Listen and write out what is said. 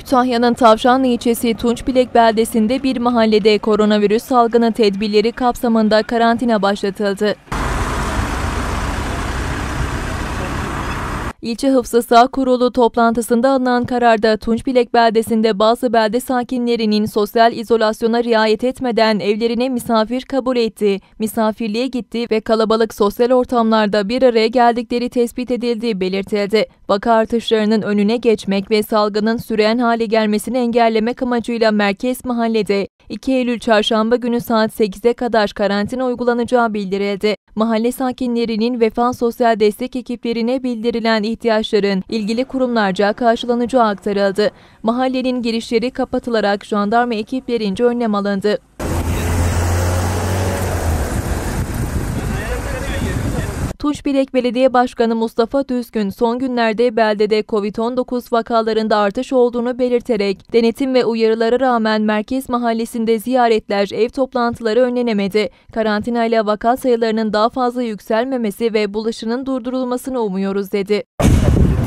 Kütahya'nın Tavşanlı ilçesi Tunçbilek beldesinde bir mahallede koronavirüs salgını tedbirleri kapsamında karantina başlatıldı. İlçe Hıfzı Sağ Kurulu toplantısında alınan kararda Tunçbilek beldesinde bazı belde sakinlerinin sosyal izolasyona riayet etmeden evlerine misafir kabul etti, misafirliğe gitti ve kalabalık sosyal ortamlarda bir araya geldikleri tespit edildiği belirtildi. Vaka artışlarının önüne geçmek ve salgının süren hale gelmesini engellemek amacıyla Merkez Mahalle'de 2 Eylül Çarşamba günü saat 8'e kadar karantina uygulanacağı bildirildi. Mahalle sakinlerinin Vefa Sosyal Destek ekiplerine bildirilen ihtiyaçların ilgili kurumlarca karşılanacağı aktarıldı. Mahallenin girişleri kapatılarak jandarma ekiplerince önlem alındı. Tunçbilek Belediye Başkanı Mustafa Düzgün son günlerde beldede Covid-19 vakalarında artış olduğunu belirterek denetim ve uyarılara rağmen Merkez Mahallesi'nde ziyaretler, ev toplantıları önlenemedi. Karantinayla vaka sayılarının daha fazla yükselmemesi ve bulaşının durdurulmasını umuyoruz dedi.